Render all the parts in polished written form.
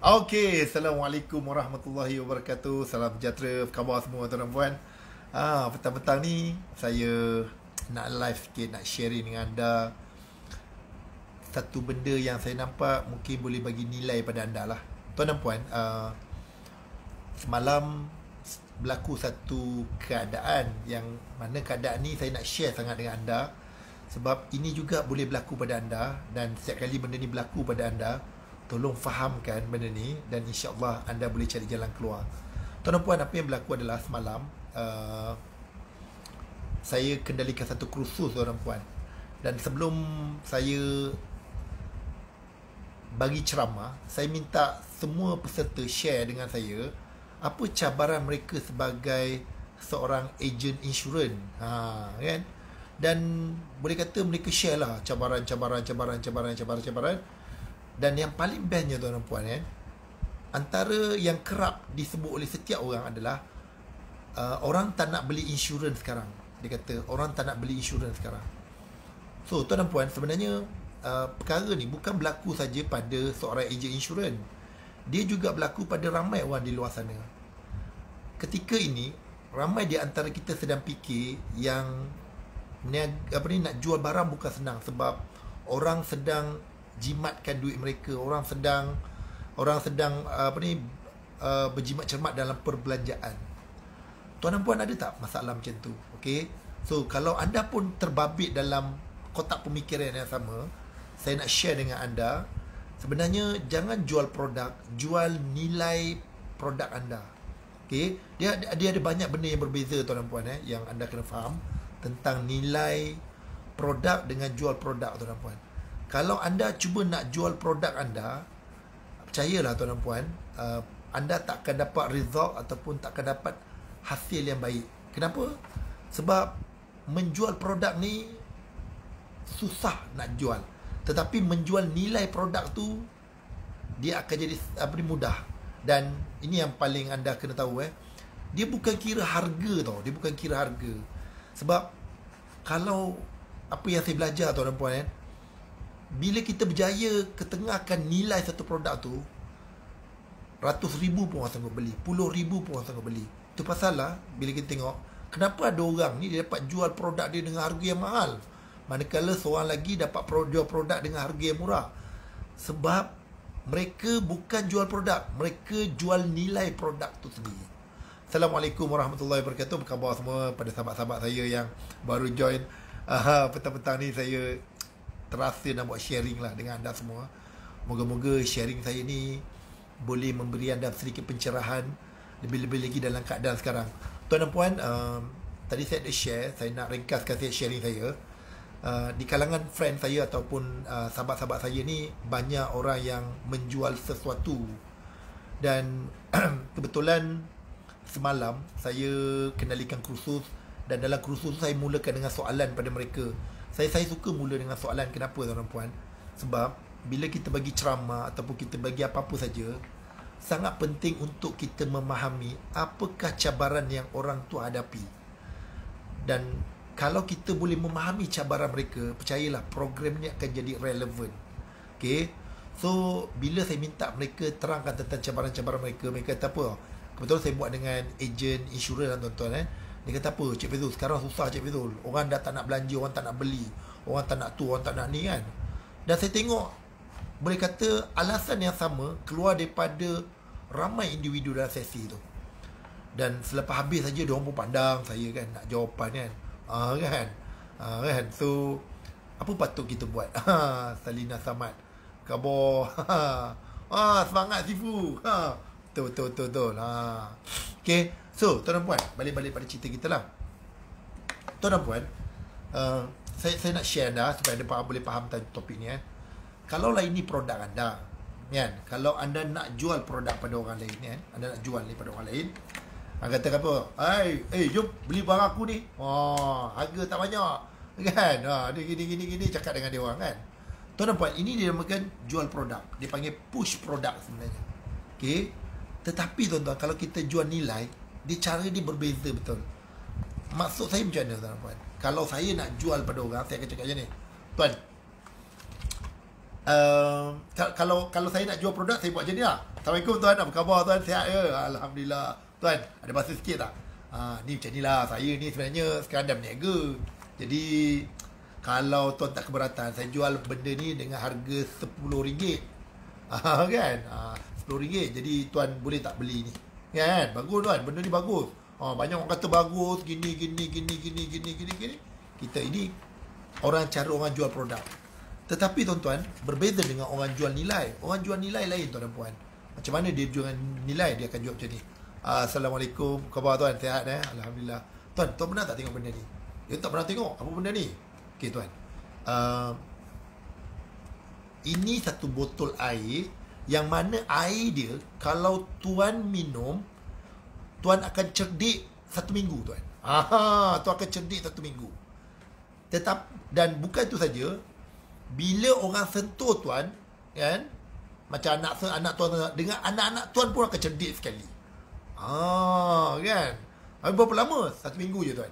Okey, Assalamualaikum warahmatullahi wabarakatuh. Salam sejahtera, apa khabar semua tuan dan puan. Petang-petang ni saya nak live sikit, nak sharing dengan anda satu benda yang saya nampak mungkin boleh bagi nilai pada anda lah. Tuan dan puan, semalam berlaku satu keadaan yang mana keadaan ni saya nak share sangat dengan anda, sebab ini juga boleh berlaku pada anda, dan setiap kali benda ni berlaku pada anda, tolong fahamkan benda ni dan insya-Allah anda boleh cari jalan keluar. Tuan dan puan, apa yang berlaku adalah semalam saya kendalikan satu kursus tuan dan puan. Dan sebelum saya bagi ceramah, saya minta semua peserta share dengan saya apa cabaran mereka sebagai seorang ejen insurans. Kan? Dan boleh kata mereka share lah cabaran. Dan yang paling bestnya tuan dan puan, antara yang kerap disebut oleh setiap orang adalah orang tak nak beli insurans sekarang. Dia kata orang tak nak beli insurans sekarang. So tuan dan puan, sebenarnya perkara ni bukan berlaku saja pada seorang ejen insurans. Dia juga berlaku pada ramai orang di luar sana. Ketika ini ramai di antara kita sedang fikir yang nak jual barang bukan senang, sebab orang sedang jimatkan duit mereka, orang sedang berjimat cermat dalam perbelanjaan. Tuan dan puan, ada tak masalah macam tu? Okey. So kalau anda pun terbabit dalam kotak pemikiran yang sama, saya nak share dengan anda, sebenarnya jangan jual produk, jual nilai produk anda. Okey. Dia ada banyak benda yang berbeza tuan dan puan, yang anda kena faham tentang nilai produk dengan jual produk tuan dan puan. Kalau anda cuba nak jual produk anda, percayalah tuan dan puan, anda tak akan dapat result ataupun tak akan dapat hasil yang baik. Kenapa? Sebab menjual produk ni susah nak jual. Tetapi menjual nilai produk tu, dia akan jadi mudah. Dan ini yang paling anda kena tahu, dia bukan kira harga tau. Dia bukan kira harga. Sebab kalau apa yang saya belajar tuan dan puan, bila kita berjaya ketengahkan nilai satu produk tu, ratus ribu pun orang sanggup beli, puluh ribu pun orang sanggup beli. Itu pasal lah, bila kita tengok kenapa ada orang ni dia dapat jual produk dia dengan harga yang mahal, manakala seorang lagi dapat jual produk dengan harga yang murah. Sebab mereka bukan jual produk, mereka jual nilai produk tu sendiri. Assalamualaikum warahmatullahi wabarakatuh. Apa khabar semua pada sahabat-sahabat saya yang baru join. Petang-petang ni saya terasa nak buat sharing lah dengan anda semua. Moga-moga sharing saya ni boleh memberi anda sedikit pencerahan, lebih-lebih lagi dalam keadaan sekarang. Tuan dan puan, tadi saya ada share, saya nak ringkaskan sharing saya. Di kalangan friend saya ataupun sahabat-sahabat saya ni, banyak orang yang menjual sesuatu. Dan kebetulan semalam saya kendalikan kursus, dan dalam kursus saya mulakan dengan soalan pada mereka. Saya suka mula dengan soalan. Kenapa tuan dan puan? Sebab bila kita bagi ceramah ataupun kita bagi apa-apa saja, sangat penting untuk kita memahami apakah cabaran yang orang tu hadapi. Dan kalau kita boleh memahami cabaran mereka, percayalah program ni akan jadi relevan. Okay? So bila saya minta mereka terangkan tentang cabaran-cabaran mereka, mereka kata apa? Kebetulan saya buat dengan ejen insurans tuan-tuan. Dia kata apa? Cik Fizul, sekarang susah Cik Fizul. Orang dah tak nak belanja, orang tak nak beli, orang tak nak tu, orang tak nak ni kan. Dan saya tengok, boleh kata alasan yang sama keluar daripada ramai individu dalam sesi tu. Dan selepas habis saja, diorang pun pandang saya kan, nak jawapan kan. Kan. So apa patut kita buat? Salina Samad, khabar. Semangat Sifu. Betul. Okay. So tuan dan puan, balik pada cerita kita lah. Tuan dan puan, saya nak share anda supaya anda boleh faham topik ni. Kalaulah ini produk anda, kan? Kalau anda nak jual produk pada orang lain, kan? Anda nak jual ni pada orang lain, anda kata apa? Jom beli barang aku ni. Harga tak banyak, kan? Dia gini cakap dengan dia orang, kan? Tuan dan puan, ini dia namakan jual produk. Dia panggil push produk sebenarnya. Okay? Tetapi tuan-tuan, kalau kita jual nilai, dia cara dia berbeza betul. Maksud saya macam mana tuan dan puan? Kalau saya nak jual pada orang, saya akan cakap macam ni. Tuan, Kalau saya nak jual produk, saya buat macam ni lah. Assalamualaikum tuan, apa khabar tuan? Sihat ke? Alhamdulillah. Tuan, ada masa sikit tak? Ni macam ni lah. Saya ni sebenarnya sekarang dah berniaga. Jadi kalau tuan tak keberatan, saya jual benda ni dengan harga RM10. Kan? RM10. Jadi tuan boleh tak beli ni? Kan? Bagus tuan, benda ni bagus. Banyak orang kata bagus, gini. Kita ini cara orang jual produk. Tetapi tuan-tuan, berbeza dengan orang jual nilai. Orang jual nilai lain tuan dan puan. Macam mana dia jual nilai? Dia akan jual macam ni. Assalamualaikum, khabar tuan? Sihat Alhamdulillah. Tuan pernah tak tengok benda ni? Dia tak pernah tengok. Apa benda ni? Okey tuan. Ini satu botol air yang mana air dia kalau tuan minum, tuan akan cerdik 1 minggu tuan. Tuan akan cerdik 1 minggu. Dan bukan itu saja, bila orang sentuh tuan, kan, macam anak tuan dengan anak-anak tuan pun akan cerdik sekali. Kan. Berapa lama? 1 minggu je tuan.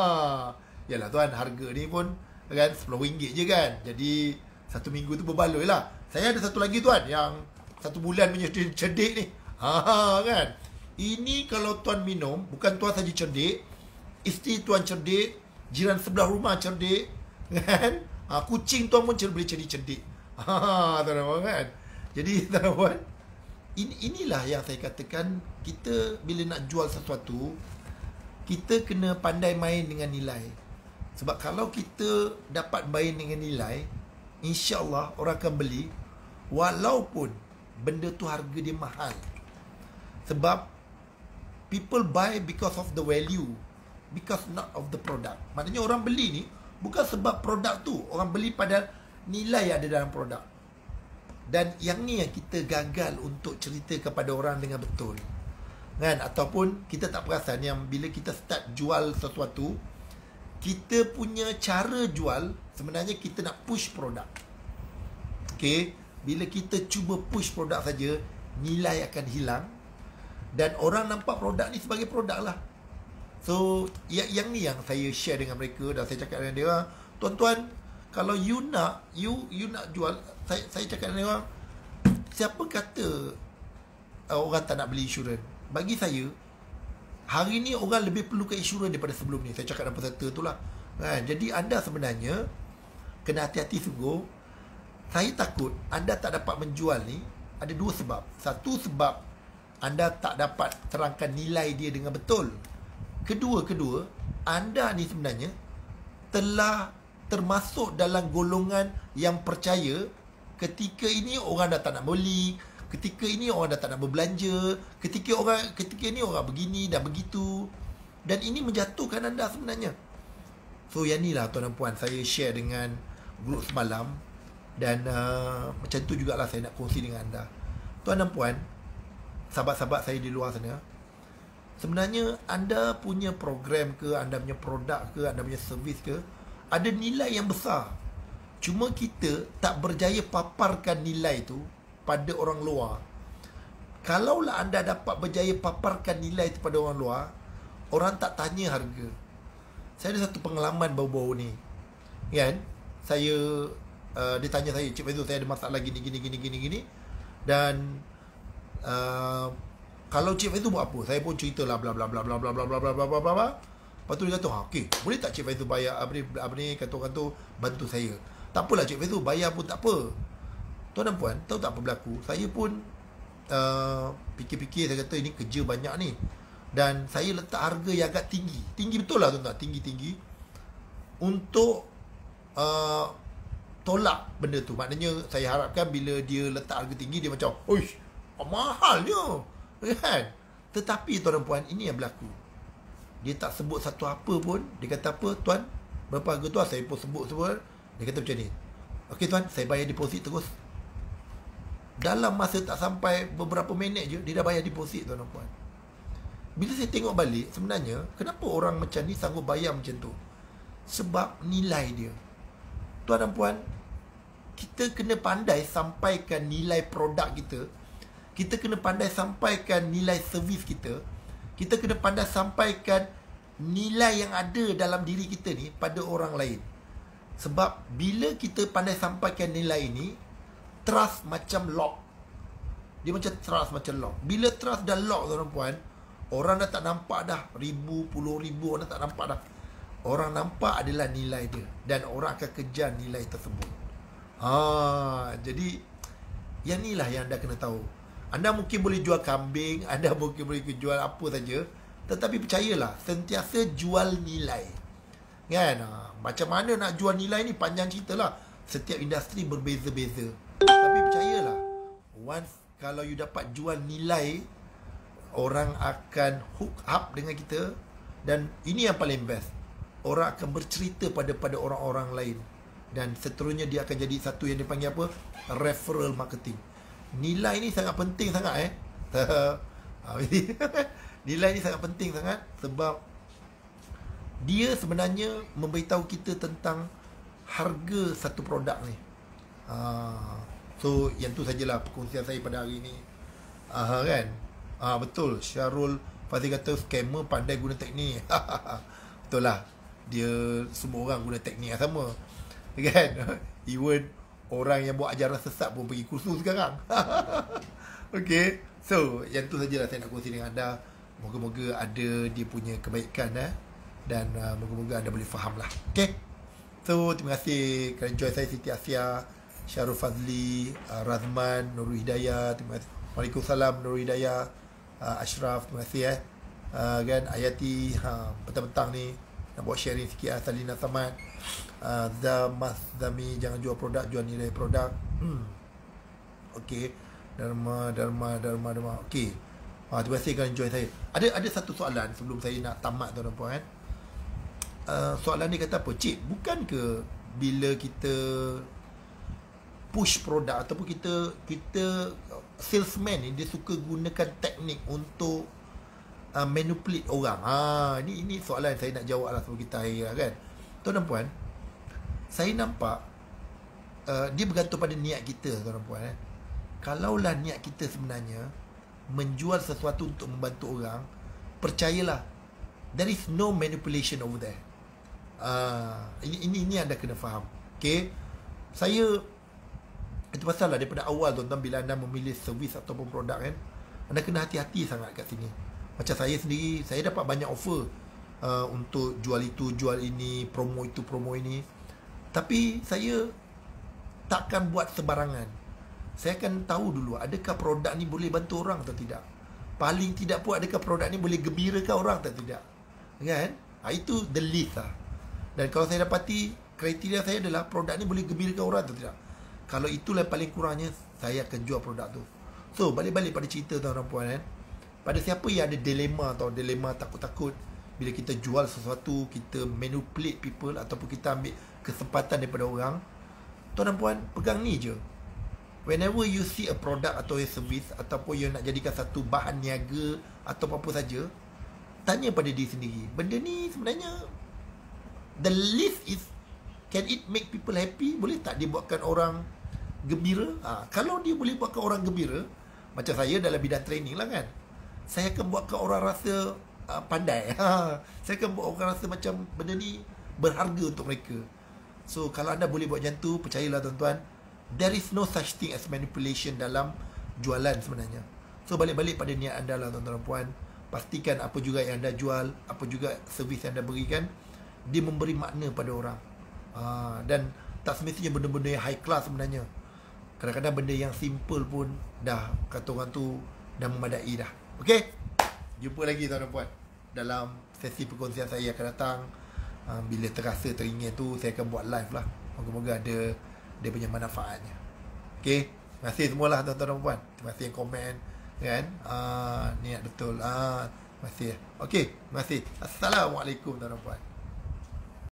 Yalah tuan, harga ni pun kan RM10 je kan. Jadi 1 minggu tu berbaloi lah. Saya ada satu lagi tuan, yang 1 bulan punya cerdik ni. Kan. Ini kalau tuan minum, bukan tuan saja cerdik, isteri tuan cerdik, jiran sebelah rumah cerdik, kan. Kucing tuan pun boleh jadi cerdik. Tuan-tuan kan. Jadi tuan-tuan, inilah yang saya katakan, kita bila nak jual sesuatu, kita kena pandai main dengan nilai. Sebab kalau kita dapat main dengan nilai, insya-Allah orang akan beli walaupun benda tu harga dia mahal. Sebab people buy because of the value, because not of the product. Maknanya orang beli ni bukan sebab produk tu, orang beli pada nilai yang ada dalam produk. Dan yang ni yang kita gagal untuk cerita kepada orang dengan betul, kan? Ataupun kita tak perasan yang bila kita start jual sesuatu, kita punya cara jual sebenarnya kita nak push produk. Okay, bila kita cuba push produk saja, nilai akan hilang dan orang nampak produk ni sebagai produk lah. So yang ni yang saya share dengan mereka, dan saya cakap dengan dia, tuan-tuan, kalau you nak jual, saya cakap dengan dia, siapa kata orang tak nak beli insurans? Bagi saya, hari ni orang lebih perlukan insurans daripada sebelum ni. Saya cakap dengan peserta tu lah, kan? Jadi anda sebenarnya kena hati-hati sungguh. Saya takut anda tak dapat menjual ni ada 2 sebab. Satu sebab anda tak dapat terangkan nilai dia dengan betul. Kedua, anda ni sebenarnya telah termasuk dalam golongan yang percaya ketika ini orang dah tak nak beli, ketika ini orang dah tak nak berbelanja, ketika ini orang begini dan begitu. Dan ini menjatuhkan anda sebenarnya. So yang ni lah tuan dan puan, saya share dengan grup semalam. Dan macam tu jugalah saya nak kongsi dengan anda. Tuan dan puan, sahabat-sahabat saya di luar sana, sebenarnya anda punya program ke, anda punya produk ke, anda punya servis ke, ada nilai yang besar. Cuma kita tak berjaya paparkan nilai tu pada orang luar. Kalaulah anda dapat berjaya paparkan nilai tu pada orang luar, orang tak tanya harga. Saya ada satu pengalaman baru-baru ni, kan. Dia tanya saya, Cik Faizul, saya ada masalah gini. Dan kalau Cik Faizul buat apa? Saya pun ceritalah bla bla bla bla bla bla bla bla bla bla bla. Lepas tu dia kata, okey, boleh tak Cik Faizul bayar apa ni kata orang tu bantu saya. Tak apalah Cik Faizul, bayar pun tak apa. Tuan dan puan, tahu tak apa berlaku? Saya pun fikir-fikir, saya kata ini kerja banyak ni. Dan saya letak harga yang agak tinggi. Tinggi betul lah tuan-tuan, tinggi untuk tolak benda tu. Maknanya saya harapkan bila dia letak harga tinggi, dia macam, oish, mahalnya, kan? Tetapi tuan dan puan, ini yang berlaku. Dia tak sebut satu apa pun. Dia kata apa, tuan, berapa harga tuan? Saya pun sebut semua. Dia kata macam ni, okey tuan, saya bayar deposit terus. Dalam masa tak sampai beberapa minit je, dia dah bayar deposit tuan dan puan. Bila saya tengok balik, sebenarnya kenapa orang macam ni sanggup bayar macam tu? Sebab nilai dia. Tuan dan puan, kita kena pandai sampaikan nilai produk kita. Kita kena pandai sampaikan nilai servis kita. Kita kena pandai sampaikan nilai yang ada dalam diri kita ni pada orang lain. Sebab bila kita pandai sampaikan nilai ini, trust macam lock. Dia macam trust macam lock. Bila trust dah lock tuan puan, orang dah tak nampak dah. Ribu, puluh ribu orang dah tak nampak dah. Orang nampak adalah nilai dia, dan orang akan kejar nilai tersebut. Jadi yang inilah yang anda kena tahu. Anda mungkin boleh jual kambing, anda mungkin boleh jual apa saja, tetapi percayalah, sentiasa jual nilai. Kan? Macam mana nak jual nilai ni panjang cerita lah. Setiap industri berbeza-beza. Tapi percayalah, once kalau you dapat jual nilai, orang akan hook up dengan kita. Dan ini yang paling best, orang akan bercerita pada orang-orang lain. Dan seterusnya dia akan jadi satu yang dipanggil apa? Referral marketing. Nilai ni sangat penting sangat Nilai ni sangat penting sangat, sebab dia sebenarnya memberitahu kita tentang harga satu produk ni. So yang tu sajalah perkongsian saya pada hari ni. Kan? Betul, Syarul Fazil kata scammer pandai guna teknik. Betul lah. Dia semua orang guna teknik yang sama. Kan? Even orang yang buat ajaran sesat pun pergi kursus sekarang. Okay. So yang tu sajalah saya nak kongsi dengan anda. Moga-moga ada dia punya kebaikan dan moga-moga anda boleh faham lah. Okay. So terima kasih kerana join saya, Siti Asia, Syarul Fazli, Razman, Nurul Hidayah. Terima kasih. Waalaikumsalam Nurul Hidayah, Ashraf, terima kasih kan Ayati petang-petang ni nak buat sharing sikit. Salina Samad, Zami, jangan jual produk, jual nilai produk. Okey. Dharma. Okey. Terima kasih kerana join saya. Ada satu soalan sebelum saya nak tamat tuan-tuan puan. Soalan ni kata apa? Cik, bukan ke bila kita push produk ataupun kita salesman ni dia suka gunakan teknik untuk manipulate orang. Ini soalan saya nak jawab lah sebelum kita akhir kan. Tuan dan puan, saya nampak dia bergantung pada niat kita tuan dan puan. Kalaulah niat kita sebenarnya menjual sesuatu untuk membantu orang, percayalah, there is no manipulation over there. Ini anda kena faham. Okay. Itu pasal lah daripada awal tuan-tuan, bila anda memilih servis ataupun produk kan, anda kena hati-hati sangat kat sini. Macam saya sendiri, saya dapat banyak offer untuk jual itu, jual ini, promo itu, promo ini. Tapi saya takkan buat sebarangan. Saya akan tahu dulu, adakah produk ni boleh bantu orang atau tidak. Paling tidak pun, adakah produk ni boleh gembirakan orang atau tidak. Kan? Itu the list lah. Dan kalau saya dapati, kriteria saya adalah produk ni boleh gembirakan orang atau tidak. Kalau itulah paling kurangnya, saya akan jual produk tu. So, balik-balik pada cerita tuan-tuan puan kan. Pada siapa yang ada dilema atau dilema takut-takut bila kita jual sesuatu, kita manipulate people ataupun kita ambil kesempatan daripada orang, tuan dan puan, pegang ni je. Whenever you see a product atau a service ataupun you nak jadikan satu bahan niaga atau apa-apa saja, tanya pada diri sendiri, benda ni sebenarnya the list is, can it make people happy? Boleh tak dia buatkan orang gembira? Kalau dia boleh buatkan orang gembira, macam saya dalam bidang training lah kan, saya akan buatkan orang rasa pandai. Saya akan buat orang rasa macam benda ni berharga untuk mereka. So kalau anda boleh buat macam tu, percayalah tuan-tuan, there is no such thing as manipulation dalam jualan sebenarnya. So balik-balik pada niat anda lah tuan-tuan dan puan. Pastikan apa juga yang anda jual, apa juga servis yang anda berikan, dia memberi makna pada orang. Dan tak semestinya benda-benda yang high class sebenarnya. Kadang-kadang benda yang simple pun dah, kata orang tu, dah memadai dah. Okay? Jumpa lagi tuan dan puan dalam sesi perkongsian saya akan datang. Bila terasa teringin tu, saya akan buat live lah. Moga-moga ada dia punya manfaatnya. Okay? Terima kasih semualah tuan-tuan dan puan. Terima kasih yang komen kan. Niat betul. Terima kasih. Okay? Terima kasih. Assalamualaikum tuan dan puan.